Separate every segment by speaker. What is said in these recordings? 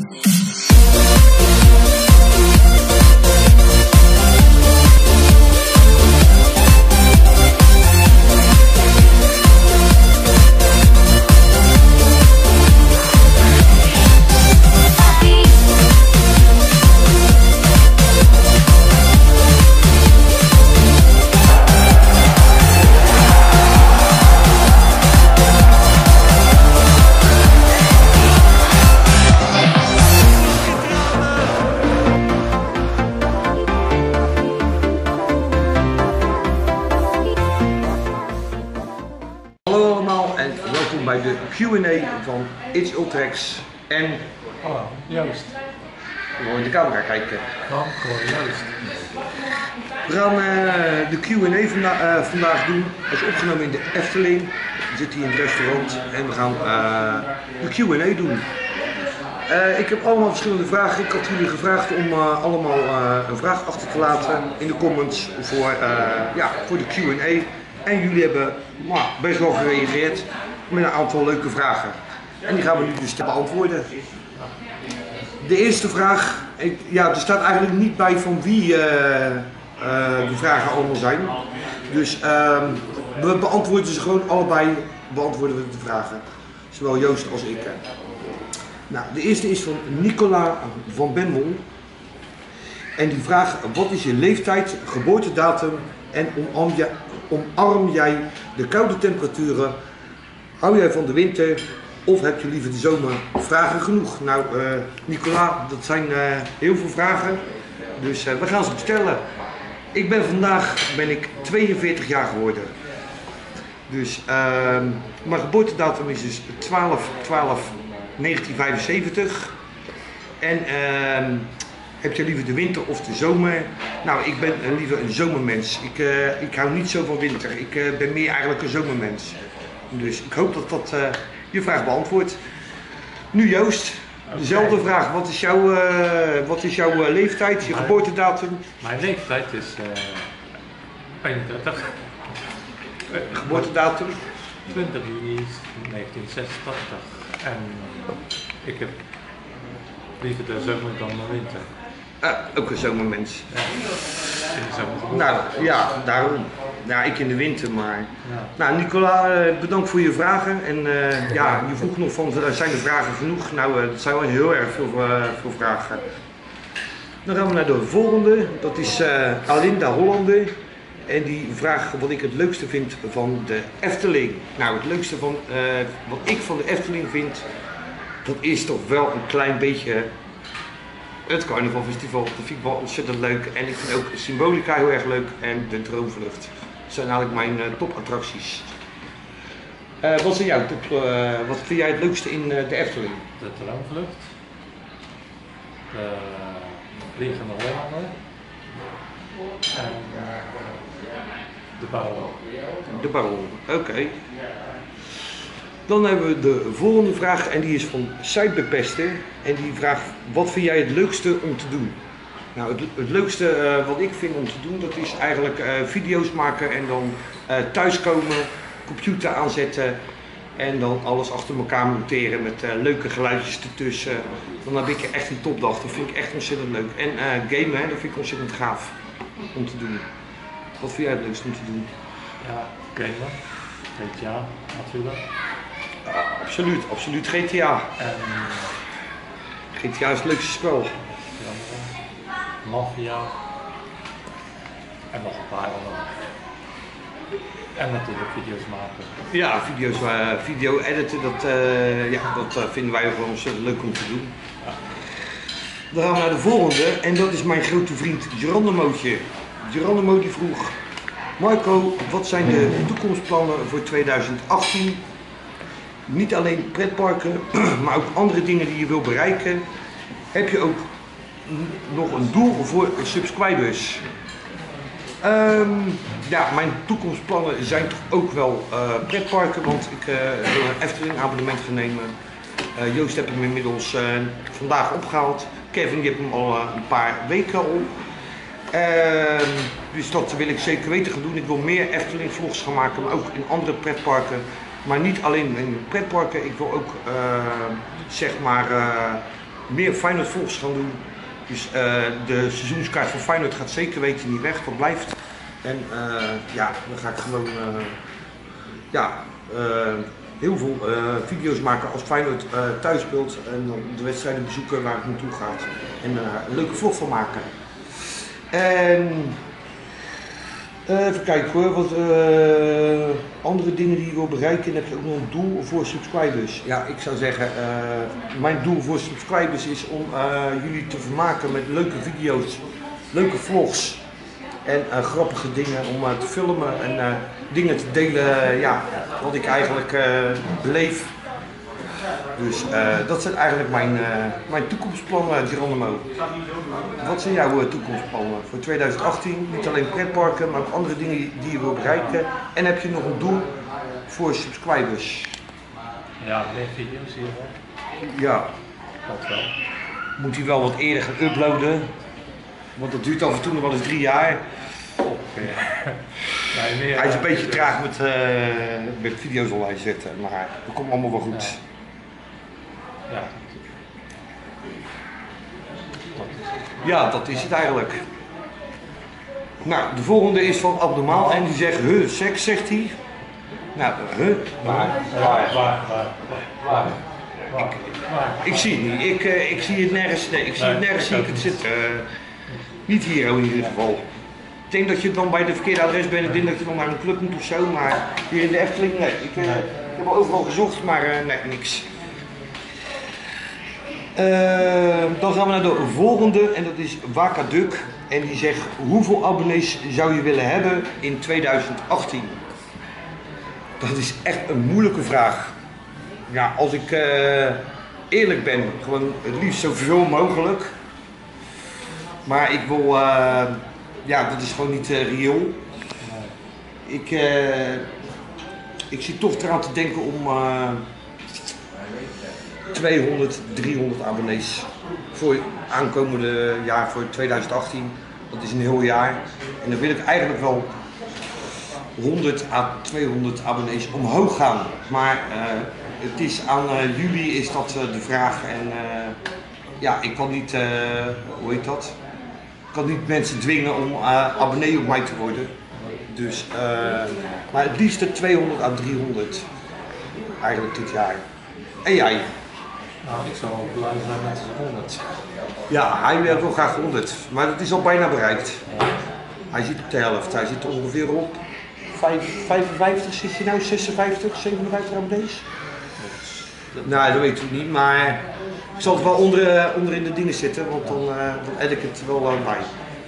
Speaker 1: Bij de Q&A van It's Ultrex en...
Speaker 2: Hallo, Joost.
Speaker 1: We gaan in de camera kijken.
Speaker 2: Gewoon Joost.
Speaker 1: We gaan de Q&A vandaag doen. Dat is opgenomen in de Efteling. We zitten hier in het restaurant en we gaan de Q&A doen. Ik heb allemaal verschillende vragen. Ik had jullie gevraagd om allemaal een vraag achter te laten in de comments voor de Q&A. En jullie hebben best wel gereageerd met een aantal leuke vragen. En die gaan we nu dus beantwoorden. De eerste vraag, er staat eigenlijk niet bij van wie de vragen allemaal zijn. Dus we beantwoorden ze gewoon allebei, beantwoorden we de vragen. Zowel Joost als ik. Nou, de eerste is van Nicola van Bemmel. En die vraagt, wat is je leeftijd, geboortedatum en omarm jij de koude temperaturen? Hou jij van de winter of heb je liever de zomer? Vragen genoeg. Nou, Nicola, dat zijn heel veel vragen. Dus we gaan ze bestellen. Vandaag ben ik 42 jaar geworden. Dus mijn geboortedatum is dus 12/12/1975. En heb je liever de winter of de zomer? Nou, ik ben liever een zomermens. Ik hou niet zo van winter. Ik ben meer eigenlijk een zomermens. Dus ik hoop dat dat je vraag beantwoordt. Nu Joost, dezelfde vraag. Wat is jouw leeftijd, je geboortedatum?
Speaker 2: Mijn leeftijd is 31.
Speaker 1: Geboortedatum?
Speaker 2: 20 juni 1986. En ik heb liever de zomer dan de winter.
Speaker 1: Ook een zomermens.
Speaker 2: Ja. In de zomer.
Speaker 1: Nou ja, daarom. Ja, ik in de winter, maar...
Speaker 2: Ja.
Speaker 1: Nou Nicola, bedankt voor je vragen. En je vroeg nog van, zijn de vragen genoeg? Nou, dat zijn wel heel erg veel vragen. Dan gaan we naar de volgende. Dat is Alinda Hollander. En die vraagt wat ik het leukste vind van de Efteling. Nou, het leukste van wat ik van de Efteling vind, dat is toch wel een klein beetje het carnavalfestival. Dat vind ik wel ontzettend leuk. En ik vind ook Symbolica heel erg leuk en de Droomvlucht. Dat zijn eigenlijk mijn topattracties. Wat zijn jouw top? Wat vind jij het leukste in de Efteling?
Speaker 2: De Droomvlucht. De Vliegende Hollander. En de Baron.
Speaker 1: De Baron, oké. Dan hebben we de volgende vraag en die is van Cyberpester. En die vraagt, wat vind jij het leukste om te doen? Nou, het leukste wat ik vind om te doen, dat is eigenlijk video's maken en dan thuiskomen, computer aanzetten en dan alles achter elkaar monteren met leuke geluidjes ertussen. Dan heb ik echt een topdag, dat vind ik echt ontzettend leuk. En gamen, dat vind ik ontzettend gaaf om te doen. Wat vind jij het leukste om te doen?
Speaker 2: Ja, gamen. GTA natuurlijk.
Speaker 1: Absoluut GTA.
Speaker 2: En
Speaker 1: GTA is het leukste spel.
Speaker 2: Mafia. En nog een paar andere. En natuurlijk video's maken.
Speaker 1: Ja, video editen, dat vinden wij gewoon ontzettend leuk om te doen.
Speaker 2: Ja.
Speaker 1: Dan gaan we naar de volgende en dat is mijn grote vriend Geronimootje. Geronimo die vroeg, Marco, wat zijn de toekomstplannen voor 2018? Niet alleen pretparken, maar ook andere dingen die je wil bereiken. Heb je ook nog een doel voor subscribers? Mijn toekomstplannen zijn toch ook wel pretparken, want ik wil een Efteling abonnement gaan nemen. Joost heb hem inmiddels vandaag opgehaald. Kevin die heeft hem al een paar weken op. Dus dat wil ik zeker weten gaan doen. Ik wil meer Efteling vlogs gaan maken, maar ook in andere pretparken. Maar niet alleen in pretparken. Ik wil ook meer Feyenoord vlogs gaan doen. Dus de seizoenskaart voor Feyenoord gaat zeker weten niet weg, dat blijft. En ja, dan ga ik gewoon heel veel video's maken als Feyenoord thuis speelt en dan de wedstrijden bezoeken waar het naartoe gaat. En een leuke vlog van maken. En even kijken hoor, wat andere dingen die je wil bereiken. En heb je ook nog een doel voor subscribers. Ja, ik zou zeggen, mijn doel voor subscribers is om jullie te vermaken met leuke video's, leuke vlogs. En grappige dingen om te filmen en dingen te delen, ja, wat ik eigenlijk beleef. Dus dat zijn eigenlijk mijn toekomstplannen, Geronimo. Wat zijn jouw toekomstplannen voor 2018? Niet alleen pretparken, maar ook andere dingen die je wil bereiken. En heb je nog een doel voor subscribers?
Speaker 2: Ja, meer video's hierop.
Speaker 1: Ja.
Speaker 2: Dat wel.
Speaker 1: Moet hij wel wat eerder gaan uploaden? Want dat duurt af en toe nog wel eens 3 jaar.
Speaker 2: Nee, meer,
Speaker 1: Hij is een beetje traag met video's online zetten, maar dat komt allemaal wel goed.
Speaker 2: Ja.
Speaker 1: Ja, dat is het eigenlijk. Nou, de volgende is van Abnormaal en die zegt, seks, zegt hij. Nou,
Speaker 2: Waar?
Speaker 1: Ik zie het niet. Ik zie het nergens. Nee, ik zie het nergens. Zie ik het zitten. Niet hier in ieder geval. Ik denk dat je dan bij de verkeerde adres bent. Ik denk dat je dan naar een club moet of zo. Maar hier in de Efteling, nee. Ik heb al overal gezocht, maar nee, niks. Dan gaan we naar de volgende en dat is Waka Duk. En die zegt, hoeveel abonnees zou je willen hebben in 2018? Dat is echt een moeilijke vraag. Ja, als ik eerlijk ben, gewoon het liefst zoveel mogelijk. Maar ik wil, ja, dat is gewoon niet reëel. Ik zit toch eraan te denken om 200, 300 abonnees voor aankomende jaar, voor 2018. Dat is een heel jaar. En dan wil ik eigenlijk wel 100 à 200 abonnees omhoog gaan. Maar het is aan jullie is dat de vraag. En ja, ik kan niet, hoe heet dat? Ik kan niet mensen dwingen om abonnee op mij te worden. Dus, maar het liefst 200 à 300. Eigenlijk dit jaar. En jij?
Speaker 2: Nou, ik zou ook blij zijn met 100.
Speaker 1: Ja, hij wil graag 100, maar dat is al bijna bereikt. Hij zit op de helft, hij zit ongeveer op 55, zit je nou 56, 57 abonnees? Nou, dat weet ik niet, maar ik zal het wel onder in de dingen zitten, want dan add ik het wel bij.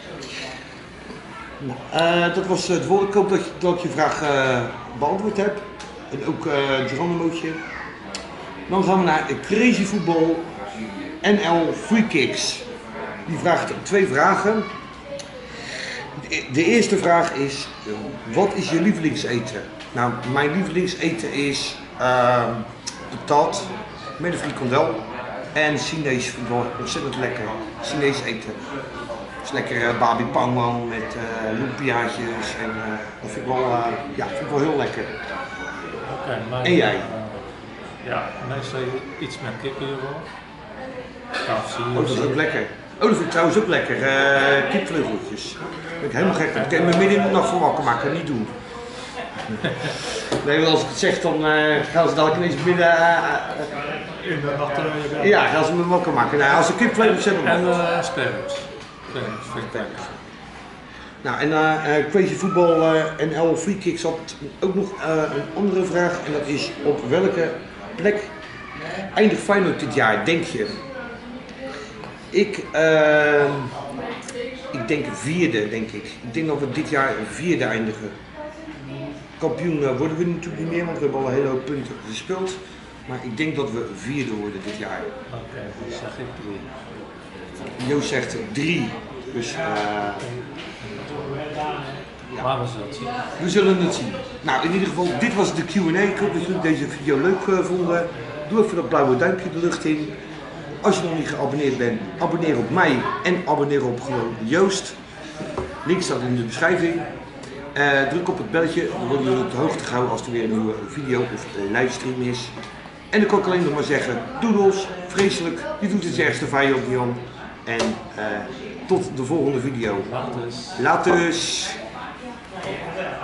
Speaker 1: Dat was het woord. Ik hoop dat ik je vraag beantwoord heb. En ook Geronimootje. Dan gaan we naar Crazy Football NL Free Kicks. Die vraagt 2 vragen. De eerste vraag is, wat is je lievelingseten? Nou, mijn lievelingseten is patat met een frikandel en Chinees. Vind ik wel ontzettend lekker. Chinees eten. Dat is lekker babi pangman met lumpiaatjes en dat vind ik wel, ja, vind ik wel heel lekker.
Speaker 2: Okay,
Speaker 1: en jij?
Speaker 2: Ja, meestal iets met kippenrol.
Speaker 1: Oh, dat is ook lekker. Oh, dat vind ik trouwens ook lekker. Kipvleugeltjes. Daar ben ik helemaal gek van. Ik kan me midden in de nacht van wakker maken, niet doen. Nee, want als ik het zeg, dan gaan ze dadelijk ineens midden...
Speaker 2: in de nacht
Speaker 1: ja, gaan ze me wakker maken. Nou, als ze kipvleugels zetten...
Speaker 2: En sperms. Sperms vind ik lekker.
Speaker 1: Nou, en Crazy Football NL Free Kicks had ook nog een andere vraag. En dat is, op welke plek eindigt Feyenoord dit jaar, denk je? Ik denk 4e, denk ik. Ik denk dat we dit jaar 4e eindigen. Kampioen worden we natuurlijk niet meer, want we hebben al een hele hoop punten gespeeld. Maar ik denk dat we 4e worden dit jaar.
Speaker 2: Oké, dan zeg ik 3.
Speaker 1: Joost zegt 3. Dus ja.
Speaker 2: Maar we zullen het zien.
Speaker 1: We zullen het zien. Nou, in ieder geval, dit was de Q&A. Ik hoop dat jullie deze video leuk vonden. Doe even dat blauwe duimpje de lucht in. Als je nog niet geabonneerd bent, abonneer op mij en abonneer op gewoon Joost. Link staat in de beschrijving. Druk op het belletje, dan worden jullie op de hoogte gehouden als er weer een nieuwe video of livestream is. En dan kan ik alleen nog maar zeggen, doedels, vreselijk, je doet het ergste vijand niet om. En tot de volgende video.
Speaker 2: Laat dus.
Speaker 1: Later.